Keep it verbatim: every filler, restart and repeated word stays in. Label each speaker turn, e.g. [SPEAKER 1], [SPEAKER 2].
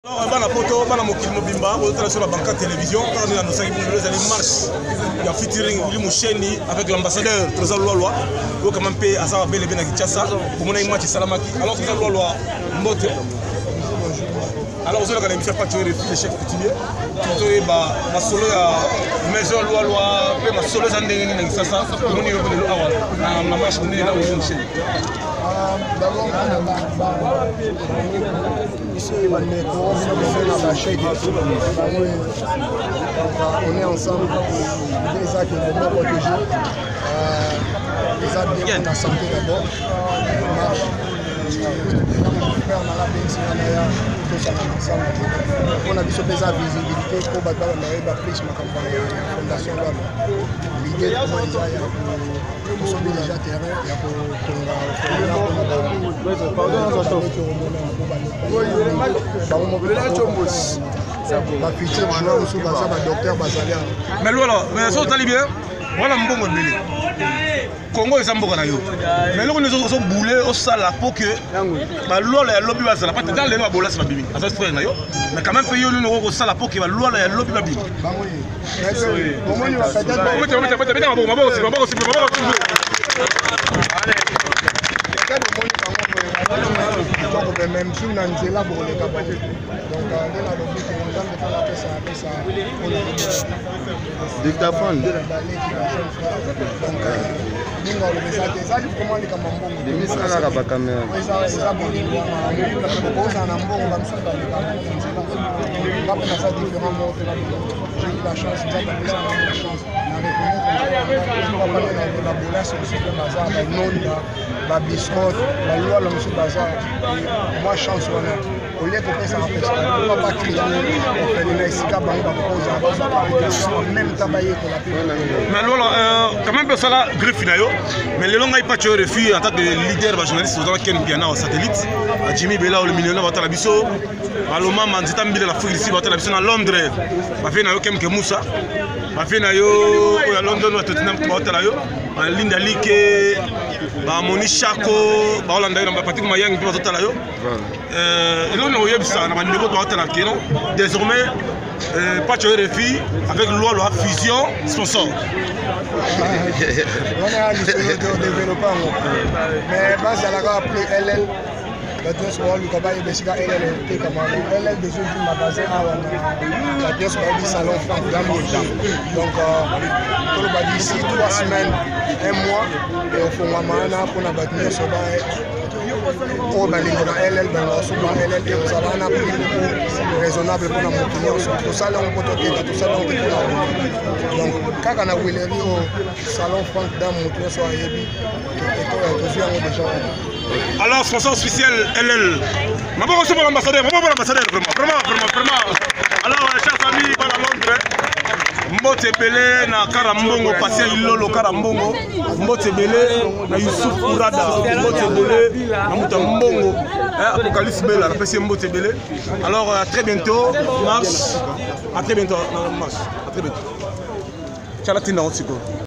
[SPEAKER 1] Alors, bana poto bana mokili mobimba on sur la banque télévision quand on a nos cinq minutes les marches il y a featuring Willy Moucheni avec l'ambassadeur Trésor Loi ou quand même paye à ça belle bien à Kinshasa pour mon match Salamaki alors Trésor Loi Mbote alors vous allez faire pas tuer les chefs coutumiers tout est ba ma solo ya maison loi loi pe ma solo zandé ni Kinshasa pour mon niveau de awal na marche on est là au Moucheni
[SPEAKER 2] d'abord ici on est ensemble les actes de bien protéger les actes bien la santé d'abord marche on a vu ce pays à visibilité pour battre la prise ma campagne fondation l'idée comment ils sont déjà terrain il y a
[SPEAKER 1] mais voilà mais ça t'allait bien voilà mon bon belé Congo est sambo na yo mais là on nous sommes boulé au sala pour que ba loi la lobby ba sala pas dans les no bola sa bimi ça se fait na yo mais quand même payer le no au sala pour que ba loi la lobby ba bimi
[SPEAKER 2] ba oui comment il va faire ça
[SPEAKER 1] comment tu vas mettre mettre mettre bon bon aussi bon aussi bon aussi
[SPEAKER 2] allez même si on a une là pour les capables donc là la lobby qui nous donne de faire ça ça
[SPEAKER 3] dictaphone
[SPEAKER 2] donc ningo le message ça comment les camambongo
[SPEAKER 3] de misala ka ba caméra
[SPEAKER 2] ça ça bon ko ça na mbongo ba msuka les va pas ça différent mots j'ai eu la chance j'ai eu la chance na reconnaître on va parler de la bola sur le bazar non ba biscuit ba loi le monsieur bazar moi chance wana au lieu que ça empêche on va pas crier on fait les mexicains ba ba cause en même temps bailler pour la
[SPEAKER 1] mais alors quand même ça la griffe na yo mais le long ay pas tuer refus en tant que leader ba journaliste dans Ken Piana au satellite à Jimmy Bella le millionnaire va la biso maloma manzita mbile la fuir ici va la biso na Londres ba fait na yo kem ke Moussa ba fait na yo à London wa Tottenham ba la yo en Linda Like ba Moni Chako ba Hollande na ba Patrick Mayang ba tota la yo euh et là on yebisa na ba niveau ba la keno désormais Euh, pas tuer les filles avec loi loi fusion sponsor.
[SPEAKER 2] On a le développement mais base à la appelé L L la pièce où le combat est basique L L T comme L L déjà du magasin à la pièce où le salon franc donc tout le bas d'ici trois semaines un mois et au fond maman pour la bâtir sur au balingo na L L ben souvent L L que ça va na raisonnable pour la opinion tout ça là on peut tout tout ça là on peut donc quand on a vu les au salon franc dans mon tour soit yebi et tout déjà
[SPEAKER 1] alors sponsor officiel L L ma bon c'est pour l'ambassadeur ma bon pour l'ambassadeur vraiment vraiment vraiment vraiment alors chers amis par Londres Mbote Belé na Karambongo Passia Ilolo Karambongo Mbote Belé na Youssouf Kourada Mbote Belé na Mutambongo Apocalypse Bella na Passia Mbote Belé alors à très bientôt marche à très bientôt marche à très bientôt Chalatina Otiko.